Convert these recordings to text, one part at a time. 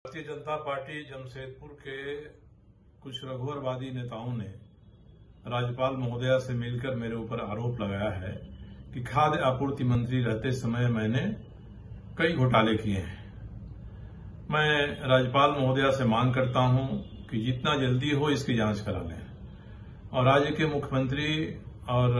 Bharatiya Janata party Jamshedpur के कुछ रघुवरवादी नेताओं ने राज्यपाल महोदया से मिलकर मेरे ऊपर आरोप लगाया है कि खाद्य आपूर्ति मंत्री रहते समय मैंने कई घोटाले किए हैं। मैं राज्यपाल महोदया से मांग करता हूं कि जितना जल्दी हो इसकी जांच करा लें और राज्य के मुख्यमंत्री और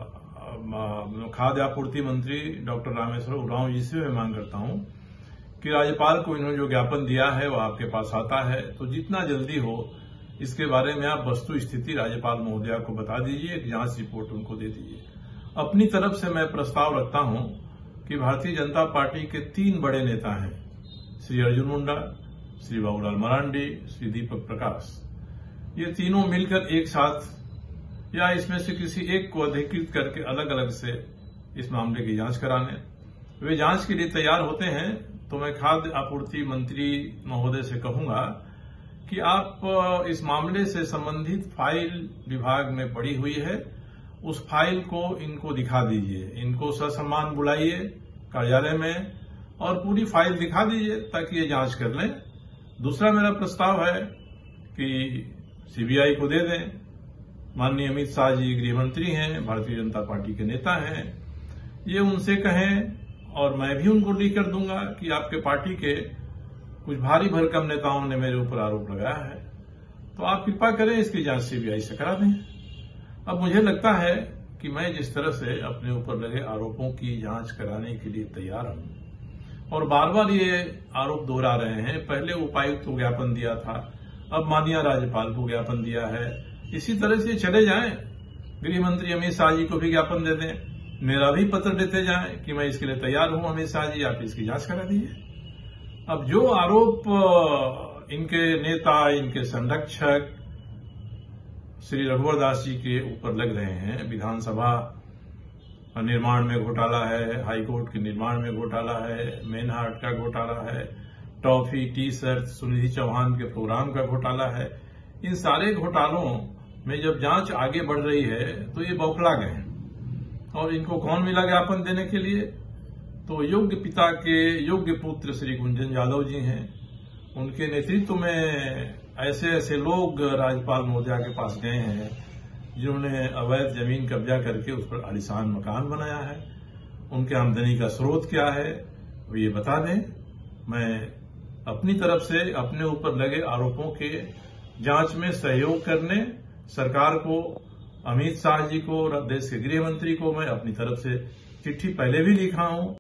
खाद्य आपूर्ति मंत्री डॉक्टर रामेश्वर उरांव जी से मैं मांग करता हूं कि राज्यपाल को इन्होंने जो ज्ञापन दिया है वो आपके पास आता है तो जितना जल्दी हो इसके बारे में आप वस्तु स्थिति राज्यपाल महोदया को बता दीजिए, एक जांच रिपोर्ट उनको दे दीजिए। अपनी तरफ से मैं प्रस्ताव रखता हूं कि भारतीय जनता पार्टी के 3 बड़े नेता हैं, श्री अर्जुन मुंडा, श्री बाबूलाल मरांडी, श्री दीपक प्रकाश, ये तीनों मिलकर एक साथ या इसमें से किसी एक को अधिकृत करके अलग अलग से इस मामले की जांच कराने वे जांच के लिए तैयार होते हैं तो मैं खाद्य आपूर्ति मंत्री महोदय से कहूंगा कि आप इस मामले से संबंधित फाइल विभाग में पड़ी हुई है, उस फाइल को इनको दिखा दीजिए, इनको ससम्मान बुलाइए कार्यालय में और पूरी फाइल दिखा दीजिए ताकि ये जांच कर लें। दूसरा मेरा प्रस्ताव है कि सीबीआई को दे दें। माननीय अमित शाह जी गृह मंत्री हैं, भारतीय जनता पार्टी के नेता हैं, ये उनसे कहें और मैं भी उनको डी कर दूंगा कि आपके पार्टी के कुछ भारी भरकम नेताओं ने मेरे ऊपर आरोप लगाया है, तो आप कृपा करें इसकी जांच सीबीआई से करा दें। अब मुझे लगता है कि मैं जिस तरह से अपने ऊपर लगे आरोपों की जांच कराने के लिए तैयार हूं और बार बार ये आरोप दोहरा रहे हैं, पहले उपायुक्त को ज्ञापन दिया था, अब माननीय राज्यपाल को ज्ञापन दिया है, इसी तरह से चले जाएं। गृह मंत्री अमित शाह जी को भी ज्ञापन दे दें, मेरा भी पत्र देते जाएं कि मैं इसके लिए तैयार हूं। अमित शाह जी आप इसकी जांच करा दीजिए। अब जो आरोप इनके नेता, इनके संरक्षक श्री रघुवर दास जी के ऊपर लग रहे हैं, विधानसभा निर्माण में घोटाला है, हाईकोर्ट के निर्माण में घोटाला है, मेन हार्ट का घोटाला है, toffee T shirt Sunidhi Chauhan के प्रोग्राम का घोटाला है, इन सारे घोटालों में जब जांच आगे बढ़ रही है तो ये बौखला गए हैं। और इनको कौन मिला ज्ञापन देने के लिए? तो योग्य पिता के योग्य पुत्र श्री गुंजन यादव जी हैं। उनके नेतृत्व में ऐसे ऐसे लोग राज्यपाल महोदया के पास गए हैं जिन्होंने अवैध जमीन कब्जा करके उस पर आलीशान मकान बनाया है। उनके आमदनी का स्रोत क्या है वो ये बता दें। मैं अपनी तरफ से अपने ऊपर लगे आरोपों के जांच में सहयोग करने सरकार को, अमित शाह जी को और देश के गृह मंत्री को मैं अपनी तरफ से चिट्ठी पहले भी लिखा हूं।